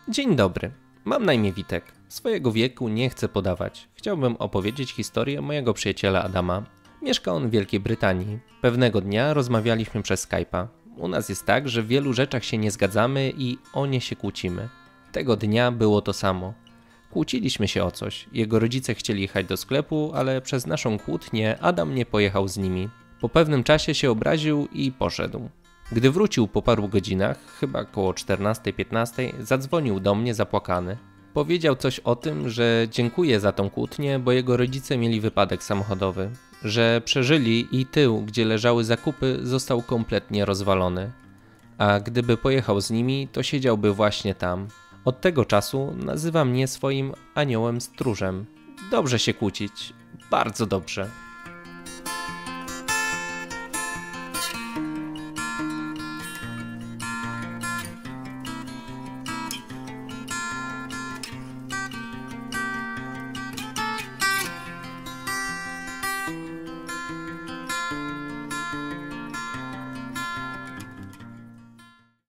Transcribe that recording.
Dzień dobry, mam na imię Witek. Swojego wieku nie chcę podawać. Chciałbym opowiedzieć historię mojego przyjaciela Adama. Mieszka on w Wielkiej Brytanii. Pewnego dnia rozmawialiśmy przez Skype'a. U nas jest tak, że w wielu rzeczach się nie zgadzamy i o nie się kłócimy. Tego dnia było to samo. Kłóciliśmy się o coś. Jego rodzice chcieli jechać do sklepu, ale przez naszą kłótnię Adam nie pojechał z nimi. Po pewnym czasie się obraził i poszedł. Gdy wrócił po paru godzinach, chyba koło 14-15, zadzwonił do mnie zapłakany. Powiedział coś o tym, że dziękuję za tą kłótnię, bo jego rodzice mieli wypadek samochodowy. Że przeżyli i tył, gdzie leżały zakupy, został kompletnie rozwalony. A gdyby pojechał z nimi, to siedziałby właśnie tam. Od tego czasu nazywa mnie swoim aniołem stróżem. Dobrze się kłócić, bardzo dobrze.